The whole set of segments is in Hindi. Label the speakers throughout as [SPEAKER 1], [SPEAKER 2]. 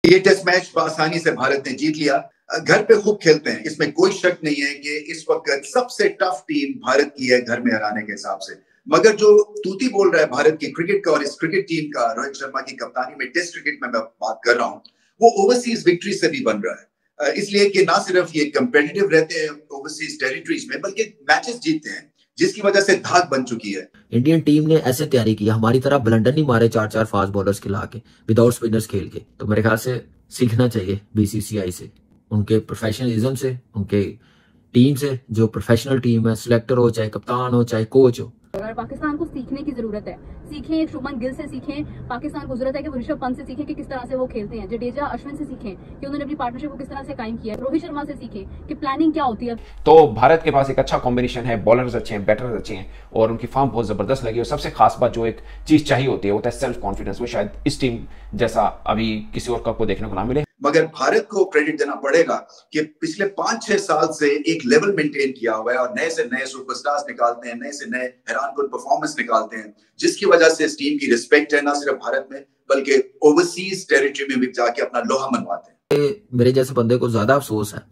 [SPEAKER 1] ये टेस्ट मैच आसानी से भारत ने जीत लिया। घर पे खूब खेलते हैं, इसमें कोई शक नहीं है कि इस वक्त सबसे टफ टीम भारत की है घर में हराने के हिसाब से। मगर जो तूती बोल रहा है भारत की क्रिकेट का और इस क्रिकेट टीम का, रोहित शर्मा की कप्तानी में टेस्ट क्रिकेट में मैं बात कर रहा हूं, वो ओवरसीज विक्ट्री से भी बन रहा है। इसलिए कि ना सिर्फ ये कंपेटिटिव रहते हैं ओवरसीज टेरिटरीज में, बल्कि मैचेस जीतते हैं, जिसकी वजह से धाक बन चुकी है।
[SPEAKER 2] इंडियन टीम ने ऐसे तैयारी की, हमारी तरह ब्लंडर नहीं मारे 4-4 फास्ट बॉलर्स खिला के, विदाउट स्पिनर्स खेल के। तो मेरे ख्याल से सीखना चाहिए बीसीसीआई से, उनके प्रोफेशनलिज्म से, उनके टीम से। जो प्रोफेशनल टीम है, सिलेक्टर हो, चाहे कप्तान हो, चाहे कोच हो।
[SPEAKER 3] अगर पाकिस्तान को सीखने की जरूरत है, सीखें शुभमन गिल से सीखें। पाकिस्तान को जरूरत है कि वो ऋषभ पंत से सीखें कि किस तरह से वो खेलते हैं। जडेजा अश्विन से सीखें कि उन्होंने अपनी पार्टनरशिप को किस तरह से कायम किया है। रोहित शर्मा से सीखें कि प्लानिंग क्या होती है।
[SPEAKER 4] तो भारत के पास एक अच्छा कॉम्बिनेशन है, बॉलर्स अच्छे हैं, बैटर्स अच्छे हैं और उनकी फॉर्म बहुत जबरदस्त लगी। और सबसे खास बात जो एक चीज चाहिए होती है वो है सेल्फ कॉन्फिडेंस। वो शायद इस टीम जैसा अभी किसी और कप को देखने को ना मिले।
[SPEAKER 1] मगर भारत को क्रेडिट देना पड़ेगा कि पिछले 5-6 साल से एक लेवल मेंटेन किया हुआ है और नए से नए सुपरस्टार्स निकालते हैं, नए से नए हैरानकुन परफॉर्मेंस निकालते हैं, जिसकी वजह से इस टीम की रिस्पेक्ट है ना सिर्फ भारत में बल्कि ओवरसीज टेरिटरी में भी जाके अपना लोहा मनवाते हैं।
[SPEAKER 2] मेरे जैसे बंदे को ज्यादा अफसोस है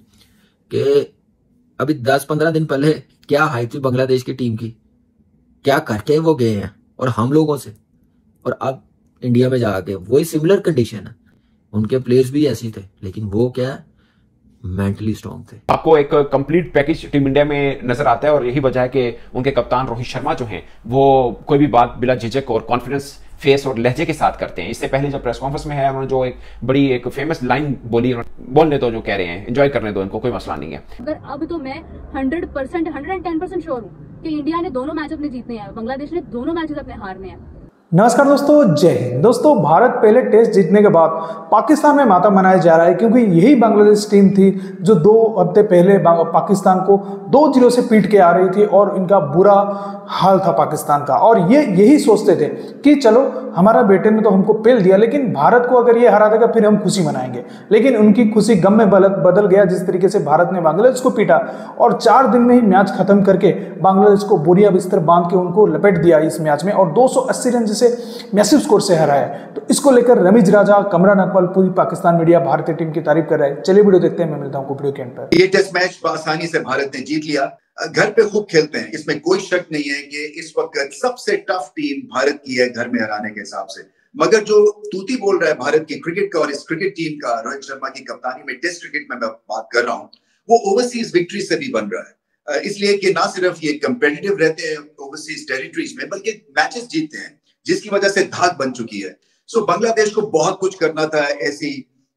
[SPEAKER 2] कि अभी 10-15 दिन पहले क्या हाइप थी बांग्लादेश की टीम की, क्या करके वो गए हैं और हम लोगों से, और अब इंडिया में जाके वही सिमिलर कंडीशन है। उनके प्लेयर्स भी ऐसे थे, लेकिन वो क्या है, मेंटली स्ट्रांग थे।
[SPEAKER 4] आपको एक कंप्लीट पैकेज टीम इंडिया में नजर आता है और यही वजह है कि उनके कप्तान रोहित शर्मा जो हैं वो कोई भी बात बिला झिझक और कॉन्फिडेंस फेस और लहजे के साथ करते हैं। इससे पहले जब प्रेस कॉन्फ्रेंस में है उन्होंने जो एक बड़ी एक फेमस लाइन बोली, बोलने दो जो कह रहे हैं, एंजॉय करने दो इनको, कोई मसला नहीं है।
[SPEAKER 3] अगर अब तो मैं 100%, 110% श्योर हूँ कि इंडिया ने दोनों मैच अपने जीतने हैं, बांग्लादेश ने दोनों मैचेस अपने हारने हैं।
[SPEAKER 5] नमस्कार दोस्तों, जय हिंद। दोस्तों, भारत पहले टेस्ट जीतने के बाद पाकिस्तान में मातम मनाया जा रहा है क्योंकि यही बांग्लादेश टीम थी जो 2 हफ्ते पहले पाकिस्तान को 2-0 से पीट के आ रही थी और इनका बुरा हाल था पाकिस्तान का। और ये यही सोचते थे कि चलो हमारा बेटे ने तो हमको पेल दिया, लेकिन भारत को अगर ये हरा देगा फिर हम खुशी मनाएंगे। लेकिन उनकी खुशी गम में बदल गया जिस तरीके से भारत ने बांग्लादेश को पीटा और 4 दिन में ही मैच खत्म करके बांग्लादेश को बोरिया बिस्तर बांध के उनको लपेट दिया इस मैच में और 280 रन से मैसिव स्कोर से हराया। तो इसको लेकर रमीज राजा, कमरान अकमल, पूरी पाकिस्तान मीडिया भारतीय टीम की तारीफ कर रहा है। चलिए वीडियो देखते हैं, मैं मिलता हूं वीडियो के एंड पर।
[SPEAKER 1] ये टेस्ट मैच आसानी से भारत ने जीत लिया। घर पे खूब खेलते हैं, इसमें कोई शक नहीं है कि इस वक्त सबसे टफ टीम भारत की है घर में हराने के हिसाब से। मगर जो तूती बोल रहा है भारत की क्रिकेट का और इस क्रिकेट टीम का, रोहित शर्मा की कप्तानी में टेस्ट क्रिकेट में मैं बात कर रहा हूं, वो ओवरसीज विक्ट्री से भी बन रहा है। इसलिए कि ना सिर्फ ये कंपेटिटिव रहते हैं ओवरसीज टेरिटरीज में बल्कि मैचेस जीतते हैं, जिसकी वजह से धाक बन चुकी है। सो बांग्लादेश को बहुत कुछ करना था ऐसी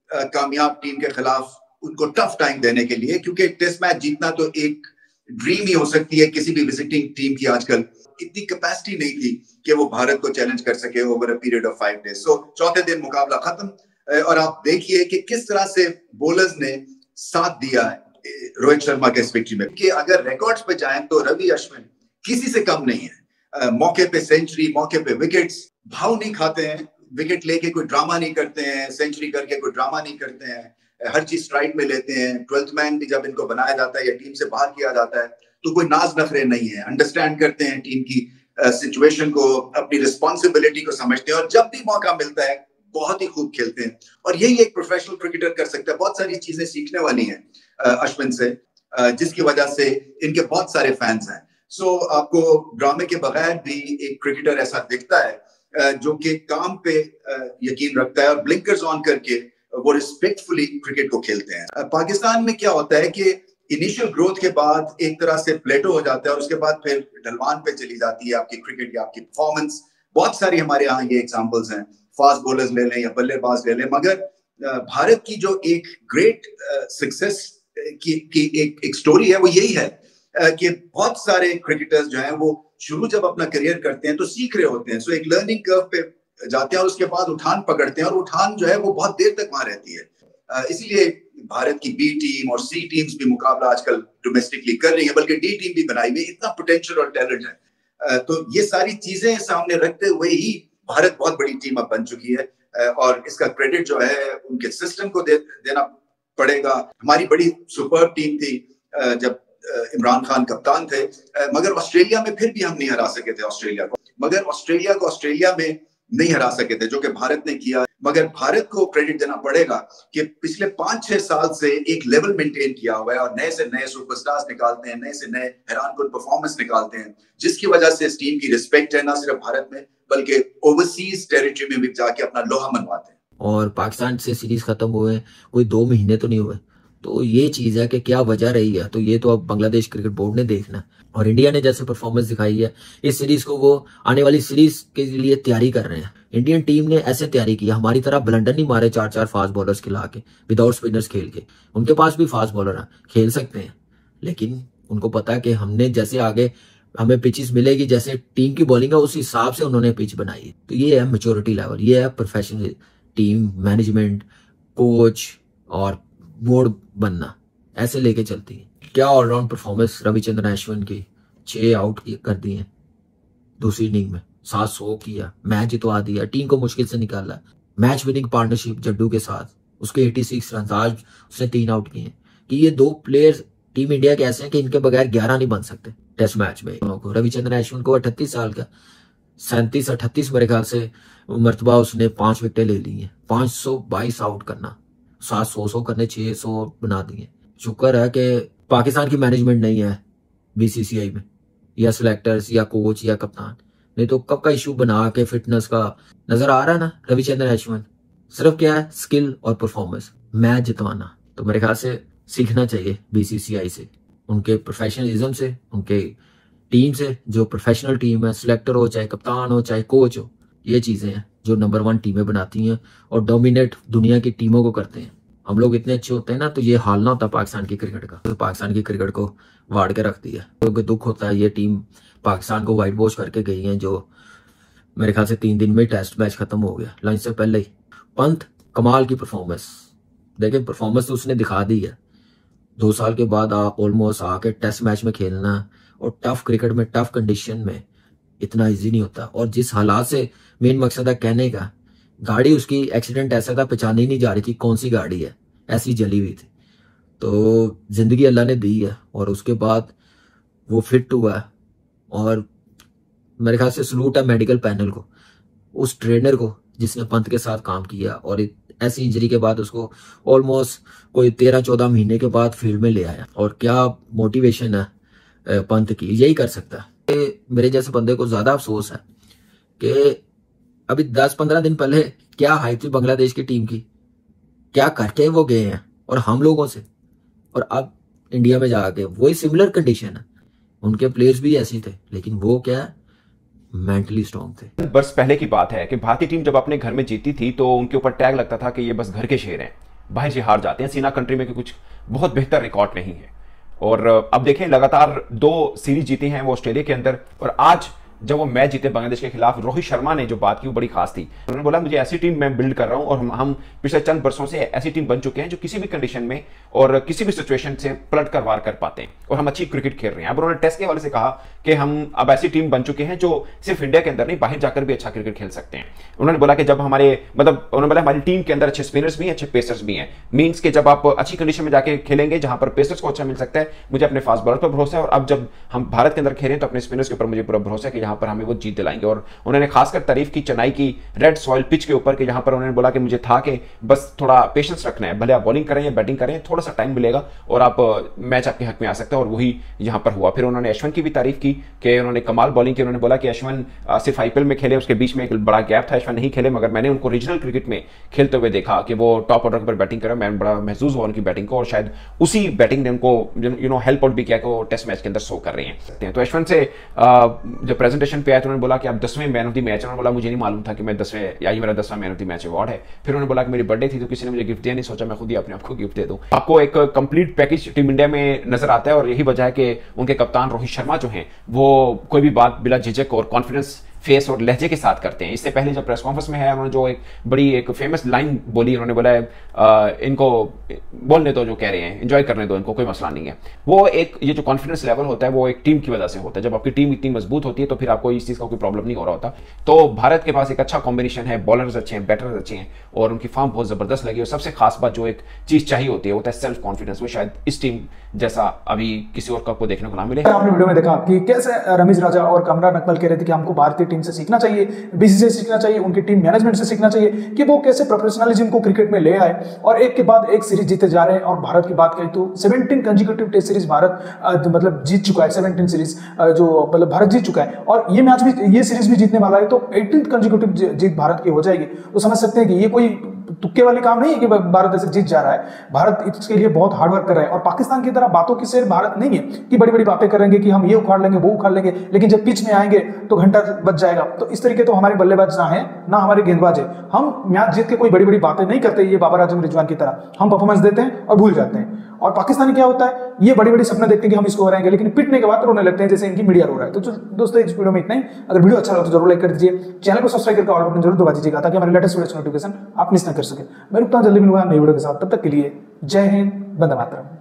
[SPEAKER 1] कामयाब टीम के खिलाफ, उनको टफ टाइम देने के लिए, क्योंकि टेस्ट मैच जीतना तो एक ड्रीम ही हो सकती है किसी भी विजिटिंग टीम की। आजकल इतनी कैपेसिटी नहीं थी कि वो भारत को चैलेंज कर सके over a period of 5 days. So चौथे दिन मुकाबला खत्म और आप देखिए कि किस तरह से बॉलर्स ने साथ दिया है रोहित शर्मा के इस विक्ट्री में। कि अगर रिकॉर्ड्स पे जाएं तो रवि अश्विन किसी से कम नहीं है। मौके पे सेंचुरी, मौके पे विकेट्स, भाव नहीं खाते हैं, विकेट लेके कोई ड्रामा नहीं करते हैं, सेंचुरी करके कोई ड्रामा नहीं करते हैं, हर चीज स्ट्राइक में लेते हैं। 12th मैन भी जब इनको बनाया जाता है या टीम से बाहर किया जाता है तो कोई नाज नखरे नहीं है, अंडरस्टैंड करते हैं टीम की सिचुएशन को, अपनी रिस्पॉन्सिबिलिटी को समझते हैं और जब भी मौका मिलता है बहुत ही खूब खेलते हैं। और यही एक प्रोफेशनल क्रिकेटर कर सकता है। बहुत सारी चीजें सीखने वाली हैं अश्विन से, जिसकी वजह से इनके बहुत सारे फैंस हैं। सो आपको ड्रामे के बगैर भी एक क्रिकेटर ऐसा दिखता है जो कि काम पे यकीन रखता है और ब्लिंकर्स ऑन करके वो रिस्पेक्टफुली क्रिकेट को खेलते हैं। पाकिस्तान में क्या होता है कि इनिशियल ग्रोथ के बाद एक तरह से प्लेटो हो जाता है और उसके बाद फिर ढलवान पे चली जाती है आपकी क्रिकेट या आपकी परफॉर्मेंस। बहुत सारी हमारे यहाँ ये एग्जांपल्स हैं, फास्ट बॉलर्स ले लें या बल्लेबाज ले लें। मगर भारत की जो एक ग्रेट सक्सेस की एक स्टोरी है वो यही है कि बहुत सारे क्रिकेटर्स जो हैं वो शुरू जब अपना करियर करते हैं तो सीख रहे होते हैं। सो एक लर्निंग कर्व पे जाते हैं और उसके बाद उठान पकड़ते हैं और उठान जो है वो बहुत देर तक वहां रहती है। इसीलिए भारत की बी टीम और सी टीम्स भी मुकाबला आजकल डोमेस्टिकली कर रही है, बल्कि डी टीम भी बनाई हुई। इतना पोटेंशियल और टैलेंट है। तो ये सारी चीजें सामने रखते हुए ही भारत बहुत बड़ी टीम अब बन चुकी है और इसका क्रेडिट जो है उनके सिस्टम को देना पड़ेगा। हमारी बड़ी सुपर टीम थी जब इमरान खान कप्तान थे, मगर ऑस्ट्रेलिया में फिर भी हम नहीं हरा सके थे ऑस्ट्रेलिया को। मगर ऑस्ट्रेलिया को ऑस्ट्रेलिया में नहीं हरा सके थे, जो कि भारत ने किया। मगर भारत को क्रेडिट देना पड़ेगा कि पिछले 5-6 साल से एक लेवल मेंटेन किया हुआ है और नए से नए सुपरस्टार्स निकालते हैं, नए से नए हैरानकुन परफॉर्मेंस निकालते हैं, जिसकी वजह से इस टीम की रिस्पेक्ट है ना सिर्फ भारत में बल्कि ओवरसीज टेरिटरी में भी जाके अपना लोहा मनवाते हैं।
[SPEAKER 2] और पाकिस्तान से सीरीज खत्म हुए कोई 2 महीने तो नहीं हुए, तो ये चीज है कि क्या वजह रही है, तो ये तो अब बांग्लादेश क्रिकेट बोर्ड ने देखना है। और इंडिया ने जैसे परफॉर्मेंस दिखाई है इस सीरीज को, वो आने वाली सीरीज के लिए तैयारी कर रहे हैं। इंडियन टीम ने ऐसे तैयारी की, हमारी तरह ब्लंडर नहीं मारे 4-4 फास्ट बॉलर्स खिला के, विदाउट स्पिनर्स खेल के। उनके पास भी फास्ट बॉलर है, खेल सकते हैं, लेकिन उनको पता है कि हमने जैसे आगे हमें पिचेस मिलेगी, जैसे टीम की बॉलिंग है उस हिसाब से उन्होंने पिच बनाई है। तो ये है मैच्योरिटी लेवल, ये है प्रोफेशनल टीम मैनेजमेंट, कोच और बोर्ड बनना, ऐसे लेके चलती है। क्या ऑलराउंड परफॉर्मेंस रविचंद्रन अश्विन की, 6 आउट कर दिए दूसरी इनिंग में, 700 किया, मैच जितवा दिया, टीम को मुश्किल से निकाला। मैच विनिंग पार्टनरशिप जड्डू के साथ, उसके 86 रन, आज उसने 3 आउट किए। कि ये 2 प्लेयर्स टीम इंडिया के ऐसे हैं कि इनके बगैर 11 नहीं बन सकते टेस्ट मैच में। रविचंद्रन अश्विन को 38 साल का 37-38 मेरे ख्याल से मरतबा उसने 5 विकेटें ले ली हैं। 522 आउट करना, 700 करने 600 बना दिए। शुक्र है कि पाकिस्तान की मैनेजमेंट नहीं है बीसीसीआई में, या सिलेक्टर्स या कोच या कप्तान, नहीं तो कब का इशू बना के फिटनेस का नजर आ रहा है ना। रविचंद्रन अश्विन सिर्फ क्या है, स्किल और परफॉर्मेंस, मैच जितवाना। तो मेरे ख्याल से सीखना चाहिए बीसीसीआई से, उनके प्रोफेशनलिज्म से, उनके टीम से। जो प्रोफेशनल टीम है, सिलेक्टर हो चाहे कप्तान हो चाहे कोच हो, ये चीजें हैं जो नंबर 1 टीमें बनाती हैं और डोमिनेट दुनिया की टीमों को करते हैं। हम लोग इतने अच्छे होते हैं ना, तो ये हाल ना होता पाकिस्तान की क्रिकेट का। तो पाकिस्तान की क्रिकेट को वाड़ के रख दिया, क्योंकि दुख होता है। ये टीम पाकिस्तान को वाइट वॉश करके गई है, जो मेरे ख्याल से 3 दिन में टेस्ट मैच खत्म हो गया लंच से पहले ही। पंत कमाल की परफॉर्मेंस, देखें परफॉर्मेंस तो उसने दिखा दी है। 2 साल के बाद आप ऑलमोस्ट आके टेस्ट मैच में खेलना, और टफ क्रिकेट में टफ कंडीशन में इतना इजी नहीं होता। और जिस हालात से, मेन मकसद है कहने का, गाड़ी उसकी एक्सीडेंट ऐसा था पहचानी नहीं जा रही थी कौन सी गाड़ी है, ऐसी जली हुई थी। तो जिंदगी अल्लाह ने दी है, और उसके बाद वो फिट हुआ है। और मेरे ख्याल से सलूट है मेडिकल पैनल को, उस ट्रेनर को जिसने पंत के साथ काम किया, और ऐसी इंजरी के बाद उसको ऑलमोस्ट कोई 13-14 महीने के बाद फील्ड में ले आया। और क्या मोटिवेशन है पंत की, यही कर सकता है। मेरे जैसे बंदे को ज्यादा अफसोस है कि अभी 10-15 दिन पहले क्या हाइप थी बांग्लादेश की टीम की, क्या करके वो गए हैं और हम लोगों से, और अब इंडिया में जाके वही सिमिलर कंडीशन है। उनके प्लेयर्स भी ऐसे थे, लेकिन वो क्या मेंटली स्ट्रांग थे।
[SPEAKER 4] बस पहले की बात है कि भारतीय टीम जब अपने घर में जीती थी तो उनके ऊपर टैग लगता था कि ये बस घर के शेर हैं, बाहर से हार जाते हैं, सीना कंट्री में कुछ बहुत बेहतर रिकॉर्ड नहीं है। और अब देखें लगातार 2 सीरीज जीती हैं वो ऑस्ट्रेलिया के अंदर, और आज जब वो मैच जीते बांग्लादेश के खिलाफ, रोहित शर्मा ने जो बात की वो बड़ी खास थी। उन्होंने बोला मुझे ऐसी टीम मैं बिल्ड कर रहा हूं, और हम पिछले चंद वर्षों से ऐसी टीम बन चुके हैं जो किसी भी कंडीशन में और किसी भी सिचुएशन से पलट कर वार कर पाते हैं, और हम अच्छी क्रिकेट खेल रहे हैं। अब उन्होंने टेस्ट के हवाले से कहा कि हम अब ऐसी टीम बन चुके हैं जो सिर्फ इंडिया के अंदर नहीं, बाहर जाकर भी अच्छा क्रिकेट खेल सकते हैं। उन्होंने बोला कि जब हमारे उन्होंने बोला हमारी टीम के अंदर अच्छे स्पिनर्स भी हैं, अच्छे पेसर्स भी हैं। मींस के जब आप अच्छी कंडीशन में जाके खेलेंगे जहां पर पेसर्स को अच्छा मिल सकता है, मुझे अपने फास्ट बॉलर पर भरोसा है। और अब जब हम भारत के अंदर खेलें तो अपने स्पिनर्स के ऊपर मुझे पूरा भरोसा है कि यहां पर हमें वो जीत दिलाएंगे। और उन्होंने खासकर तारीफ की चेन्नई की रेड सॉइल पिच के ऊपर, कि यहां पर उन्होंने बोला कि मुझे था कि बस थोड़ा पेशेंस रखना है, भले आप बॉलिंग करें या बैटिंग करें, थोड़ा सा टाइम मिलेगा और आप मैच आपके हक में आ सकता है, और वही यहां पर हुआ। फिर उन्होंने अश्विन की भी तारीफ की कि उन्होंने कमाल बॉलिंग की। उन्होंने बोला कि अश्विन सिर्फ आईपीएल में खेले, उसके बीच में एक बड़ा गैप था, अश्विन नहीं खेले, मगर मैंने उनको रीजनल क्रिकेट में खेलते हुए देखा कि वो टॉप ऑर्डर पर बैटिंग कर, मैं बड़ा महसूस हुआ उनकी बैटिंग को, और शायद उसी बैटिंग ने उनको हेल्प आउट भी किया कि वो टेस्ट मैच के अंदर शो कर रहे हैं। तो अश्विन से जब प्रेजेंटेशन पे आया तो उन्होंने बोला कि आप 10वें मैन ऑफ द मैच। उन्होंने बोला मुझे नहीं मालूम था कि मैं 10वें, या ये मेरा 10वां man of the match award है। फिर उन्होंने बोला कि मेरी बर्थडे थी तो किसी ने मुझे गिफ्ट दिया नहीं, सोचा मैं खुद ही अपने आपको गिफ्ट दे दूं। आपको एक कंप्लीट पैकेज टीम इंडिया में नजर आता है, और यही वजह है कि उनके कप्तान रोहित शर्मा जो हैं वो कोई भी बात बिला झिझक और कॉन्फिडेंस फेस और लहजे के साथ करते हैं। इससे पहले जब प्रेस कॉन्फ्रेंस में है, उन्होंने जो एक फेमस लाइन बोली, उन्होंने बोला इनको बोलने दो, जो कह रहे हैं एंजॉय करने दो, इनको कोई मसला नहीं है। वो ये जो कॉन्फिडेंस लेवल होता है वो एक टीम की वजह से होता है। जब आपकी टीम इतनी मजबूत होती है तो फिर आपको इस चीज का कोई प्रॉब्लम नहीं हो रहा होता। तो भारत के पास एक अच्छा कॉम्बिनेशन है, बॉलर्स अच्छे हैं, बैटर्स अच्छे हैं, और उनकी फॉर्म बहुत जबरदस्त लगी। और सबसे खास बात जो एक चीज चाहिए होती है होता है सेल्फ कॉन्फिडेंस। वो शायद इस टीम जैसा अभी किसी और को देखने को ना मिले।
[SPEAKER 5] आपने वीडियो में देखा कि कैसे रमीज राजा और कमरान अकमल कह रहे थे कि हमको भारतीय टीम से सीखना चाहिए, बीसीसीआई से सीखना चाहिए, उनकी टीम मैनेजमेंट से सीखना चाहिए कि वो कैसे प्रोफेशनलिज्म को क्रिकेट में ले आए और एक के बाद एक सीरीज जीते जा रहे हैं। और भारत की बात करें तो 17 कंसेक्यूटिव टेस्ट सीरीज भारत मतलब जीत चुका है, 17 सीरीज जो मतलब भारत जीत चुका है और ये मैच भी, ये सीरीज भी जीतने वाला है, तो 18th कंसेक्यूटिव जीत भारत की हो जाएगी। तो समझ सकते हैं कि ये कोई तुक्के वाले काम नहीं है कि भारत ऐसे जीत जा रहा है। भारत इसके लिए बहुत हार्डवर्क कर रहा है और पाकिस्तान की तरह बातों की शेर भारत नहीं है कि बड़ी बड़ी बातें करेंगे कि हम ये उखाड़ लेंगे वो उखाड़ लेंगे, लेकिन जब पिच में आएंगे तो घंटा बच जाएगा। तो इस तरीके तो हमारे बल्लेबाज ना है ना हमारे गेंदबाज है। हम मैच जीत के कोई बड़ी बड़ी बातें नहीं करते ये बाबर आजम रिजवान की तरह, हम परफॉर्मेंस देते हैं और भूल जाते हैं। और पाकिस्तानी क्या होता है, ये बड़ी बड़ी सपने देखते हैं कि हम इसको हराएंगे, लेकिन पिटने के बाद रोने लगते हैं जैसे इनकी मीडिया रो रहा है। तो दोस्तों इस वीडियो में इतना ही। अगर वीडियो अच्छा लगा तो जरूर लाइक कर दीजिए, चैनल को सब्सक्राइब करके ऑल बटन जरूर दबा दीजिएगा ताकि हमारे लेटेस्ट वीडियो नोटिफिकेशन आप मिस ना कर सके। मैं रुकता हूं, जल्दी मिलूंगा नई वीडियो के साथ, तब तक के लिए जय हिंद, वंदे मातरम।